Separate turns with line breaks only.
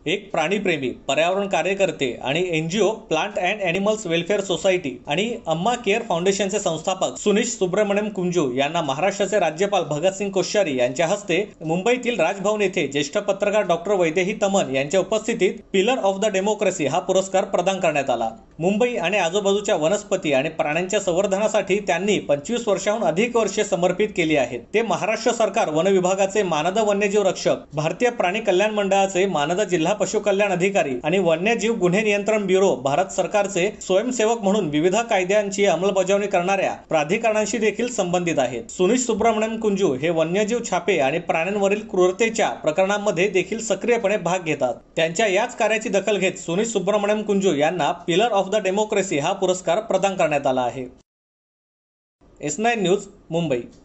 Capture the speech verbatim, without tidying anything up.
एक प्राणीप्रेमी, पर्यावरण कार्यकर्ते आणि NGO plant and animals welfare society आणि अम्मा केअर फाउंडेशनचे संस्थापक सुनीश सुब्रमण्यम कुंजू यांना महाराष्ट्राचे राज्यपाल भगतसिंग कोश्यारी यांच्या हस्ते मुंबईतील राजभवन येथे ज्येष्ठ पत्रकार डॉक्टर वैदेही तमन यांच्या उपस्थितीत पिलर ऑफ द डेमोक्रेसी हा पुरस्कार प्रदान करण्यात आला। मुंबई आणि आजूबाजूच्या वनस्पती आणि प्राण्यांच्या संवर्धनासाठी त्यांनी पंचवीस वर्षांहून अधिक वर्षे समर्पित केली आहेत। ते महाराष्ट्र सरकार वन विभागाचे मानद वन्यजीव रक्षक, भारतीय प्राणी कल्याण मंडळाचे मानद जिल्हा पशु कल्याण अधिकारी आणि वन्यजीव गुन्हे नियंत्रण ब्युरो भारत सरकारचे स्वयंसेवक म्हणून विविध कायद्यांची अंमलबजावणी करणाऱ्या प्राधिकरणांशी देखील संबंधित आहेत। सुनीश सुब्रमण्यम कुंजू हे वन्यजीव छापे आणि प्राण्यांवरील क्रूरतेच्या प्रकरणांमध्ये देखील सक्रियपणे भाग घेतात। त्यांच्या याच कार्याची दखल घेत सुनीश सुब्रमण्यम कुंजू यांना पिलर ऑफ द डेमोक्रेसी हा पुरस्कार प्रदान करण्यात आला आहे। S nine news Mumbai.